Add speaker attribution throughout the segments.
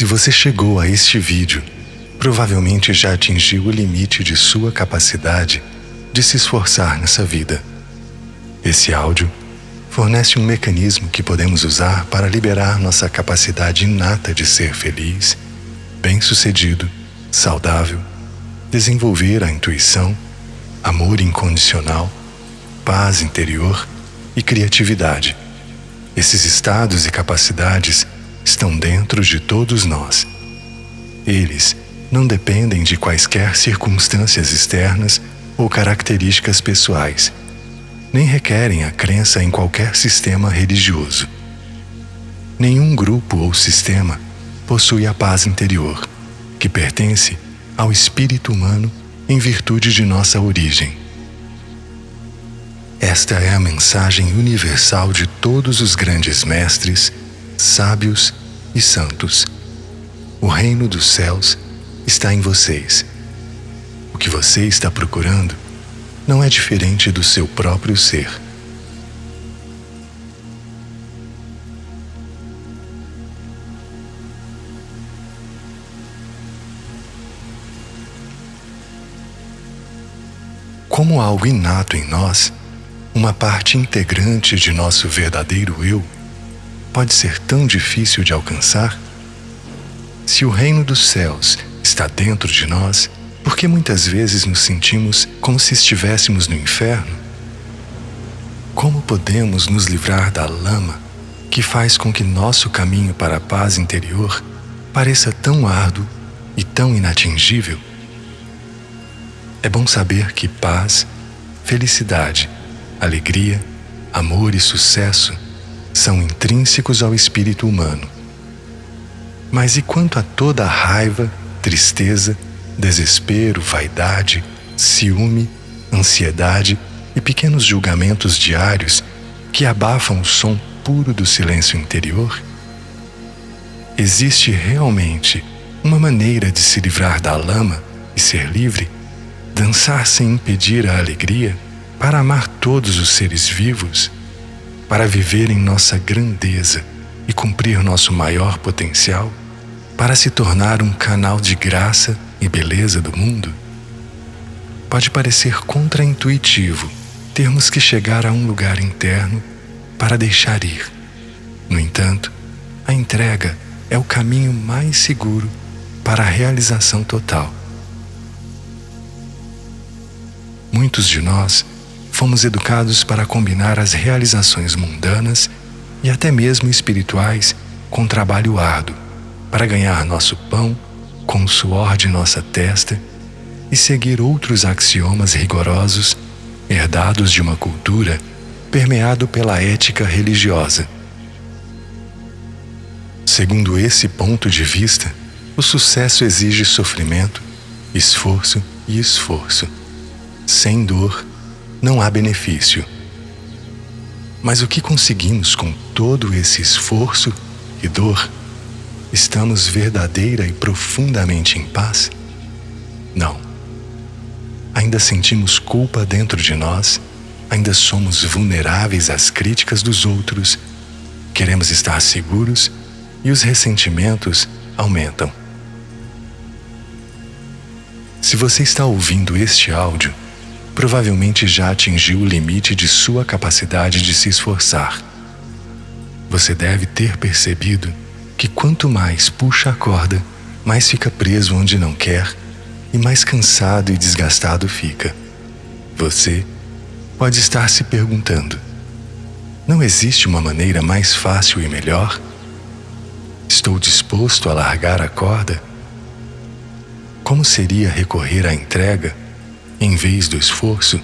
Speaker 1: Se você chegou a este vídeo, provavelmente já atingiu o limite de sua capacidade de se esforçar nessa vida. Esse áudio fornece um mecanismo que podemos usar para liberar nossa capacidade inata de ser feliz, bem-sucedido, saudável, desenvolver a intuição, amor incondicional, paz interior e criatividade. Esses estados e capacidades estão dentro de todos nós. Eles não dependem de quaisquer circunstâncias externas ou características pessoais, nem requerem a crença em qualquer sistema religioso. Nenhum grupo ou sistema possui a paz interior, que pertence ao espírito humano em virtude de nossa origem. Esta é a mensagem universal de todos os grandes mestres, sábios e santos. O reino dos céus está em vocês. O que você está procurando não é diferente do seu próprio ser. Como algo inato em nós, uma parte integrante de nosso verdadeiro eu, pode ser tão difícil de alcançar? Se o reino dos céus está dentro de nós, por que muitas vezes nos sentimos como se estivéssemos no inferno? Como podemos nos livrar da lama que faz com que nosso caminho para a paz interior pareça tão árduo e tão inatingível? É bom saber que paz, felicidade, alegria, amor e sucesso são intrínsecos ao espírito humano. Mas e quanto a toda a raiva, tristeza, desespero, vaidade, ciúme, ansiedade e pequenos julgamentos diários que abafam o som puro do silêncio interior? Existe realmente uma maneira de se livrar da lama e ser livre? Dançar sem impedir a alegria, para amar todos os seres vivos, para viver em nossa grandeza e cumprir nosso maior potencial, para se tornar um canal de graça e beleza do mundo? Pode parecer contraintuitivo termos que chegar a um lugar interno para deixar ir. No entanto, a entrega é o caminho mais seguro para a realização total. Muitos de nós fomos educados para combinar as realizações mundanas e até mesmo espirituais com trabalho árduo, para ganhar nosso pão com o suor de nossa testa e seguir outros axiomas rigorosos herdados de uma cultura permeado pela ética religiosa. Segundo esse ponto de vista, o sucesso exige sofrimento, esforço e esforço. Sem dor, não há benefício. Mas o que conseguimos com todo esse esforço e dor? Estamos verdadeira e profundamente em paz? Não. Ainda sentimos culpa dentro de nós, ainda somos vulneráveis às críticas dos outros, queremos estar seguros e os ressentimentos aumentam. Se você está ouvindo este áudio, provavelmente já atingiu o limite de sua capacidade de se esforçar. Você deve ter percebido que quanto mais puxa a corda, mais fica preso onde não quer e mais cansado e desgastado fica. Você pode estar se perguntando: não existe uma maneira mais fácil e melhor? Estou disposto a largar a corda? Como seria recorrer à entrega em vez do esforço?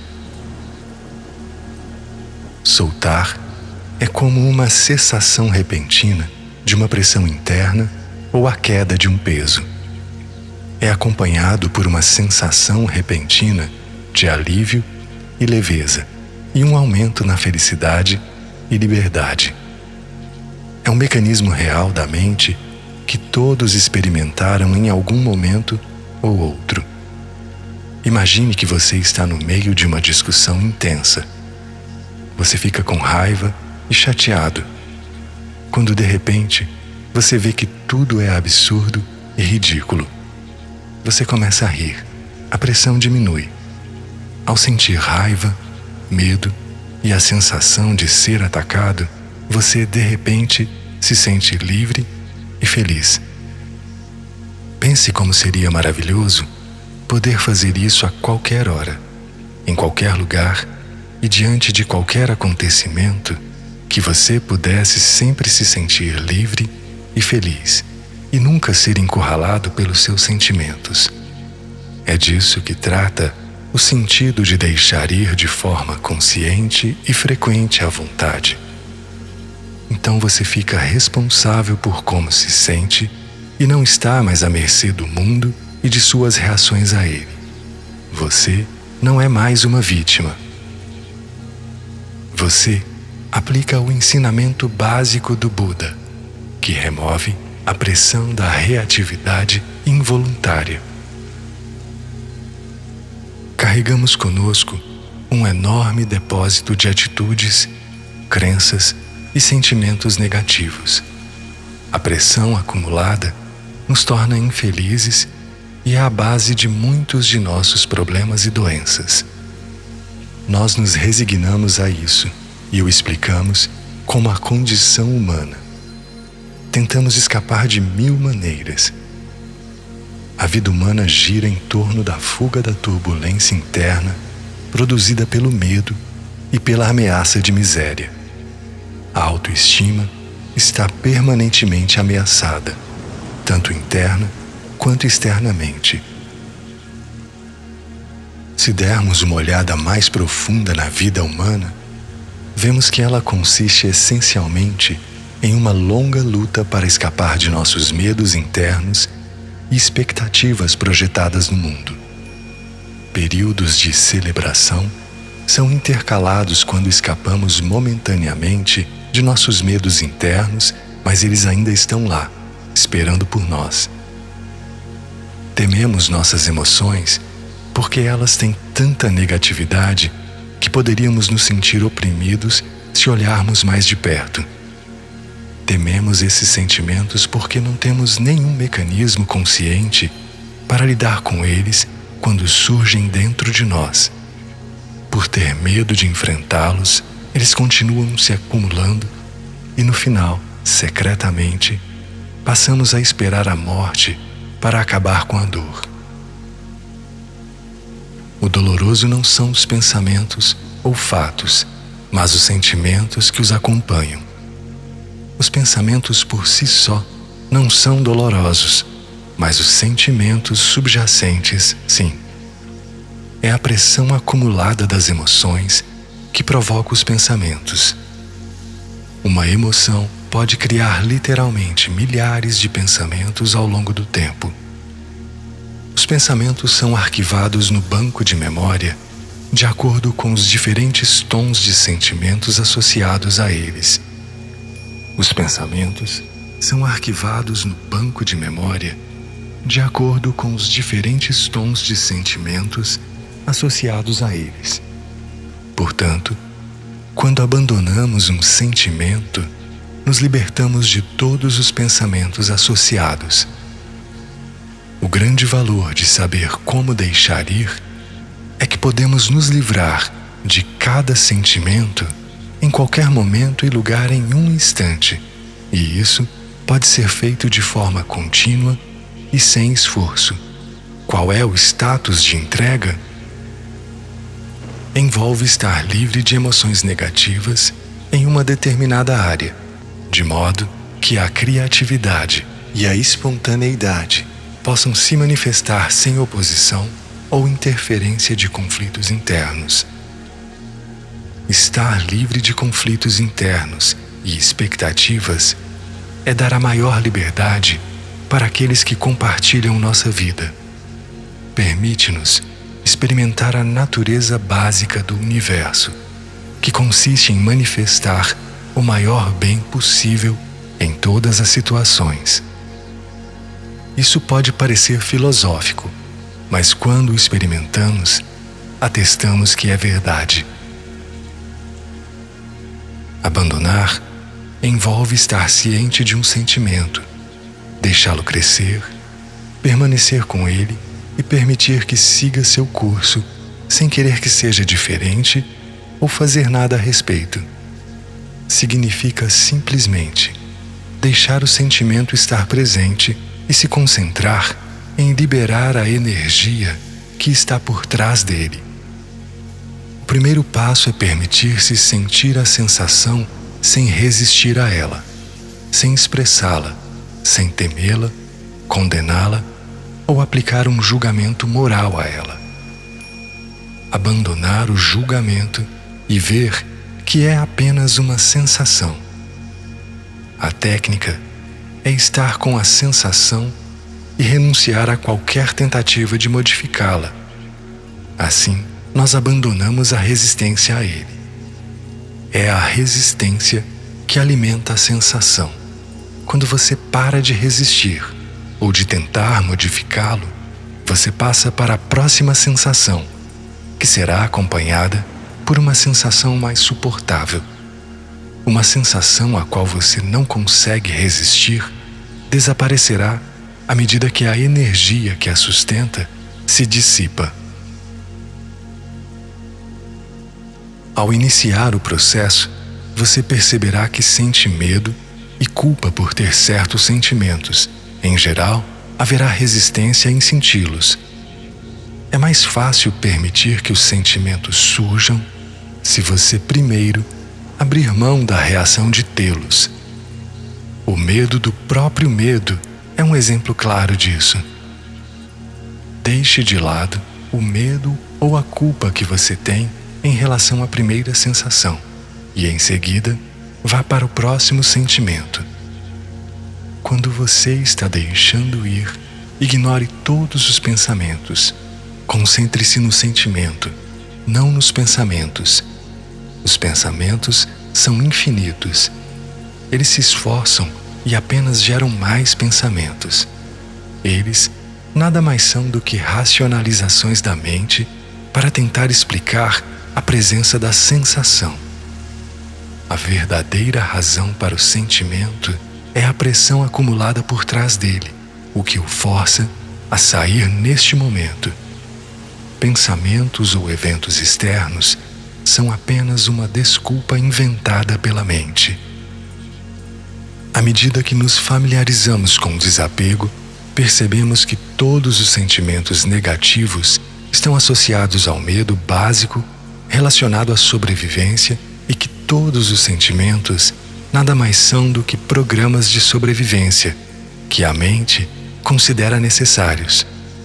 Speaker 1: Soltar é como uma cessação repentina de uma pressão interna ou a queda de um peso. É acompanhado por uma sensação repentina de alívio e leveza e um aumento na felicidade e liberdade. É um mecanismo real da mente que todos experimentaram em algum momento ou outro. Imagine que você está no meio de uma discussão intensa. Você fica com raiva e chateado, quando de repente você vê que tudo é absurdo e ridículo. Você começa a rir, a pressão diminui. Ao sentir raiva, medo e a sensação de ser atacado, você de repente se sente livre e feliz. Pense como seria maravilhoso poder fazer isso a qualquer hora, em qualquer lugar e diante de qualquer acontecimento, que você pudesse sempre se sentir livre e feliz e nunca ser encurralado pelos seus sentimentos. É disso que trata o sentido de deixar ir de forma consciente e frequente à vontade. Então você fica responsável por como se sente e não está mais à mercê do mundo e de suas reações a ele. Você não é mais uma vítima. Você aplica o ensinamento básico do Buda, que remove a pressão da reatividade involuntária. Carregamos conosco um enorme depósito de atitudes, crenças e sentimentos negativos. A pressão acumulada nos torna infelizes e é a base de muitos de nossos problemas e doenças. Nós nos resignamos a isso e o explicamos como a condição humana. Tentamos escapar de 1000 maneiras. A vida humana gira em torno da fuga da turbulência interna produzida pelo medo e pela ameaça de miséria. A autoestima está permanentemente ameaçada, tanto interna quanto externamente. Se dermos uma olhada mais profunda na vida humana, vemos que ela consiste essencialmente em uma longa luta para escapar de nossos medos internos e expectativas projetadas no mundo. Períodos de celebração são intercalados quando escapamos momentaneamente de nossos medos internos, mas eles ainda estão lá, esperando por nós. Tememos nossas emoções porque elas têm tanta negatividade que poderíamos nos sentir oprimidos se olharmos mais de perto. Tememos esses sentimentos porque não temos nenhum mecanismo consciente para lidar com eles quando surgem dentro de nós. Por ter medo de enfrentá-los, eles continuam se acumulando e no final, secretamente, passamos a esperar a morte para acabar com a dor. O doloroso não são os pensamentos ou fatos, mas os sentimentos que os acompanham. Os pensamentos por si só não são dolorosos, mas os sentimentos subjacentes, sim. É a pressão acumulada das emoções que provoca os pensamentos. Uma emoção pode criar literalmente milhares de pensamentos ao longo do tempo. Os pensamentos são arquivados no banco de memória de acordo com os diferentes tons de sentimentos associados a eles. Os pensamentos são arquivados no banco de memória de acordo com os diferentes tons de sentimentos associados a eles. Portanto, quando abandonamos um sentimento, nos libertamos de todos os pensamentos associados. O grande valor de saber como deixar ir é que podemos nos livrar de cada sentimento em qualquer momento e lugar em um instante, e isso pode ser feito de forma contínua e sem esforço. Qual é o status de entrega? Envolve estar livre de emoções negativas em uma determinada área, de modo que a criatividade e a espontaneidade possam se manifestar sem oposição ou interferência de conflitos internos. Estar livre de conflitos internos e expectativas é dar a maior liberdade para aqueles que compartilham nossa vida. Permite-nos experimentar a natureza básica do universo, que consiste em manifestar o maior bem possível em todas as situações. Isso pode parecer filosófico, mas quando o experimentamos, atestamos que é verdade. Abandonar envolve estar ciente de um sentimento deixá-lo crescer, permanecer com ele e permitir que siga seu curso sem querer que seja diferente ou fazer nada a respeito. Significa simplesmente deixar o sentimento estar presente e se concentrar em liberar a energia que está por trás dele. O primeiro passo é permitir-se sentir a sensação sem resistir a ela, sem expressá-la, sem temê-la, condená-la ou aplicar um julgamento moral a ela. Abandonar o julgamento e ver que é apenas uma sensação. A técnica é estar com a sensação e renunciar a qualquer tentativa de modificá-la. Assim, nós abandonamos a resistência a ele. É a resistência que alimenta a sensação. Quando você para de resistir ou de tentar modificá-lo, você passa para a próxima sensação, que será acompanhada por uma sensação mais suportável. Uma sensação a qual você não consegue resistir desaparecerá à medida que a energia que a sustenta se dissipa. Ao iniciar o processo, você perceberá que sente medo e culpa por ter certos sentimentos. Em geral, haverá resistência em senti-los. É mais fácil permitir que os sentimentos surjam se você primeiro abrir mão da reação de tê-los. O medo do próprio medo é um exemplo claro disso. Deixe de lado o medo ou a culpa que você tem em relação à primeira sensação e, em seguida, vá para o próximo sentimento. Quando você está deixando ir, ignore todos os pensamentos. Concentre-se no sentimento, não nos pensamentos. Os pensamentos são infinitos. Eles se esforçam e apenas geram mais pensamentos. Eles nada mais são do que racionalizações da mente para tentar explicar a presença da sensação. A verdadeira razão para o sentimento é a pressão acumulada por trás dele, o que o força a sair neste momento. Pensamentos ou eventos externos são apenas uma desculpa inventada pela mente. À medida que nos familiarizamos com o desapego, percebemos que todos os sentimentos negativos estão associados ao medo básico relacionado à sobrevivência e que todos os sentimentos nada mais são do que programas de sobrevivência que a mente considera necessários.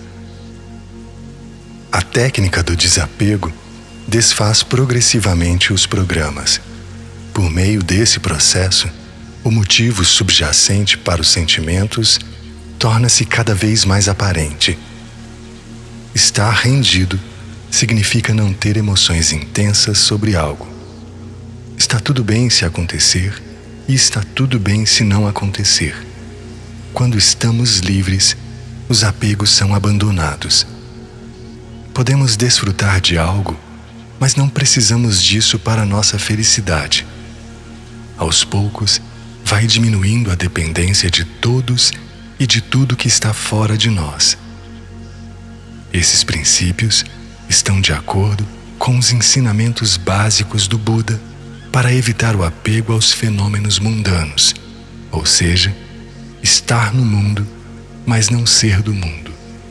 Speaker 1: A técnica do desapego desfaz progressivamente os programas. Por meio desse processo, o motivo subjacente para os sentimentos torna-se cada vez mais aparente. Estar rendido significa não ter emoções intensas sobre algo. Está tudo bem se acontecer e está tudo bem se não acontecer. Quando estamos livres, os apegos são abandonados. Podemos desfrutar de algo, mas não precisamos disso para nossa felicidade. Aos poucos, vai diminuindo a dependência de todos e de tudo que está fora de nós. Esses princípios estão de acordo com os ensinamentos básicos do Buda para evitar o apego aos fenômenos mundanos, ou seja, estar no mundo, mas não ser do mundo.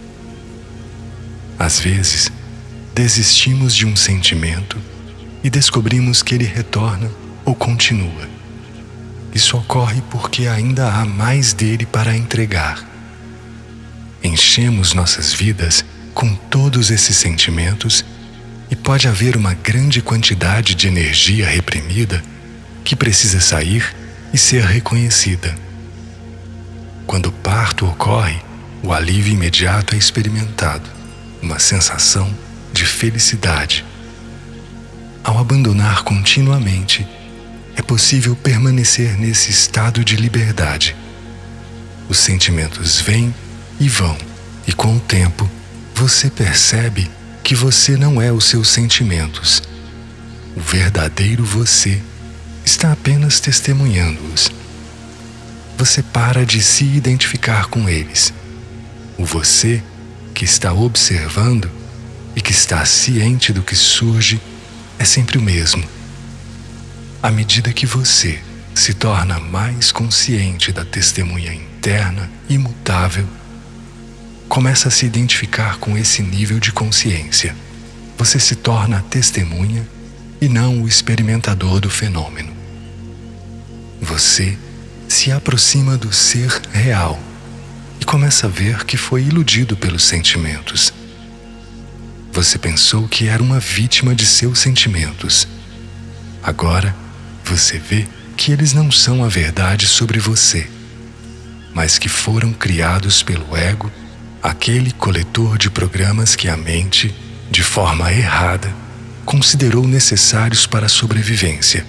Speaker 1: Às vezes, desistimos de um sentimento e descobrimos que ele retorna ou continua. Isso ocorre porque ainda há mais dele para entregar. Enchemos nossas vidas com todos esses sentimentos e pode haver uma grande quantidade de energia reprimida que precisa sair e ser reconhecida. Quando o parto ocorre, o alívio imediato é experimentado, uma sensação de felicidade. Ao abandonar continuamente, é possível permanecer nesse estado de liberdade. Os sentimentos vêm e vão, e com o tempo, você percebe que você não é os seus sentimentos. O verdadeiro você está apenas testemunhando-os. você para de se identificar com eles. O você que está observando e que está ciente do que surge é sempre o mesmo. À medida que você se torna mais consciente da testemunha interna imutável, começa a se identificar com esse nível de consciência. Você se torna a testemunha e não o experimentador do fenômeno. Você se aproxima do ser real e começa a ver que foi iludido pelos sentimentos. Você pensou que era uma vítima de seus sentimentos. Agora, você vê que eles não são a verdade sobre você, mas que foram criados pelo ego, aquele coletor de programas que a mente, de forma errada, considerou necessários para a sobrevivência.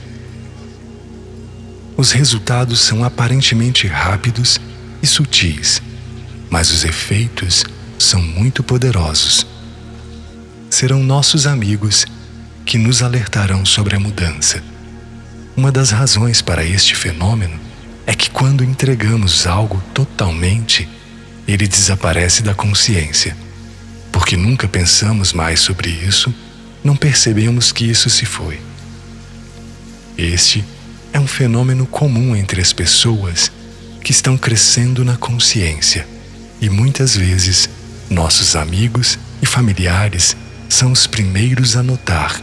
Speaker 1: Os resultados são aparentemente rápidos e sutis, mas os efeitos são muito poderosos. Serão nossos amigos que nos alertarão sobre a mudança. Uma das razões para este fenômeno é que quando entregamos algo totalmente, ele desaparece da consciência. Porque nunca pensamos mais sobre isso, não percebemos que isso se foi. Este é um fenômeno comum entre as pessoas que estão crescendo na consciência, e muitas vezes nossos amigos e familiares são os primeiros a notar.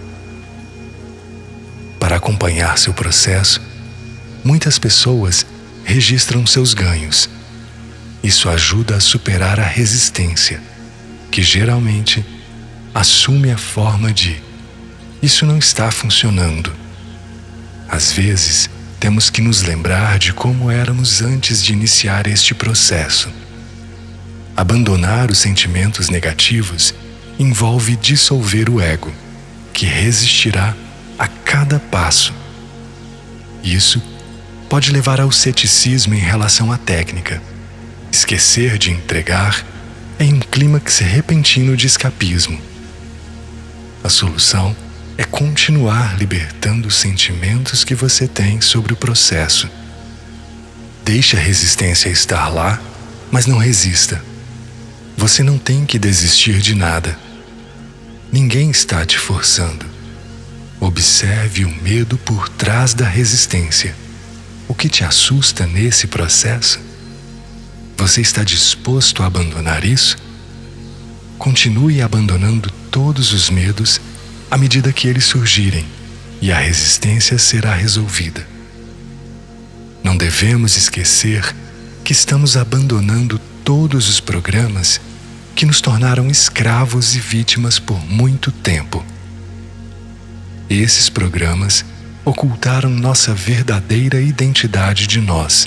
Speaker 1: Para acompanhar seu processo, muitas pessoas registram seus ganhos. Isso ajuda a superar a resistência, que geralmente assume a forma de "isso não está funcionando". Às vezes, temos que nos lembrar de como éramos antes de iniciar este processo. Abandonar os sentimentos negativos envolve dissolver o ego, que resistirá a cada passo. Isso pode levar ao ceticismo em relação à técnica. Esquecer de entregar em um clímax repentino de escapismo. A solução é continuar libertando os sentimentos que você tem sobre o processo. Deixe a resistência estar lá, mas não resista. Você não tem que desistir de nada. Ninguém está te forçando. Observe o medo por trás da resistência. O que te assusta nesse processo? Você está disposto a abandonar isso? Continue abandonando todos os medos à medida que eles surgirem, e a resistência será resolvida. Não devemos esquecer que estamos abandonando todos os programas que nos tornaram escravos e vítimas por muito tempo. Esses programas ocultaram nossa verdadeira identidade de nós.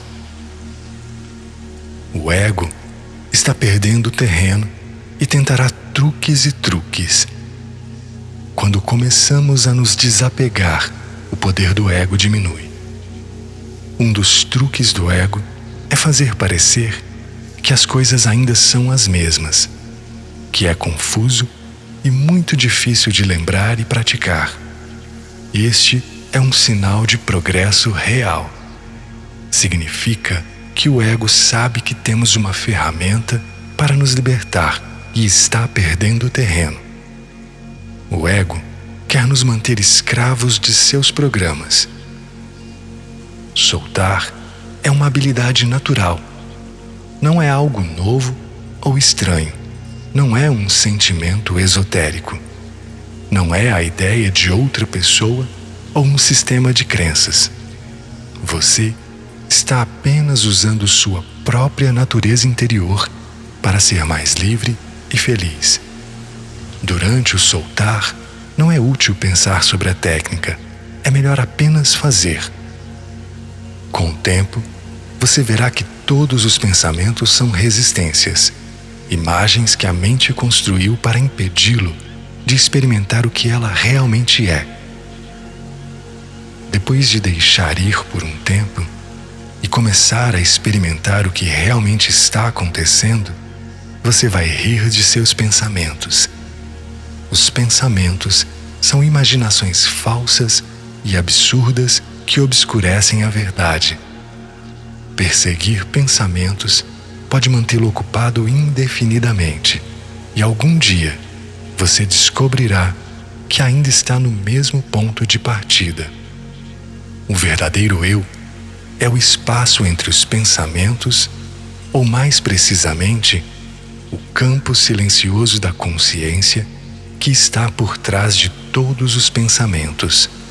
Speaker 1: O ego está perdendo terreno e tentará truques e truques. Quando começamos a nos desapegar, o poder do ego diminui. Um dos truques do ego é fazer parecer que as coisas ainda são as mesmas, que é confuso e muito difícil de lembrar e praticar. Este é um sinal de progresso real. Significa que o ego sabe que temos uma ferramenta para nos libertar e está perdendo terreno. O ego quer nos manter escravos de seus programas. Soltar é uma habilidade natural. Não é algo novo ou estranho. Não é um sentimento esotérico. Não é a ideia de outra pessoa ou um sistema de crenças. Você está apenas usando sua própria natureza interior para ser mais livre e feliz. Durante o soltar, não é útil pensar sobre a técnica. É melhor apenas fazer. Com o tempo, você verá que todos os pensamentos são resistências, imagens que a mente construiu para impedi-lo de experimentar o que ela realmente é. Depois de deixar ir por um tempo e começar a experimentar o que realmente está acontecendo, você vai rir de seus pensamentos. Os pensamentos são imaginações falsas e absurdas que obscurecem a verdade. Perseguir pensamentos pode mantê-lo ocupado indefinidamente, e algum dia você descobrirá que ainda está no mesmo ponto de partida. O verdadeiro eu é o espaço entre os pensamentos, ou mais precisamente, o campo silencioso da consciência que está por trás de todos os pensamentos.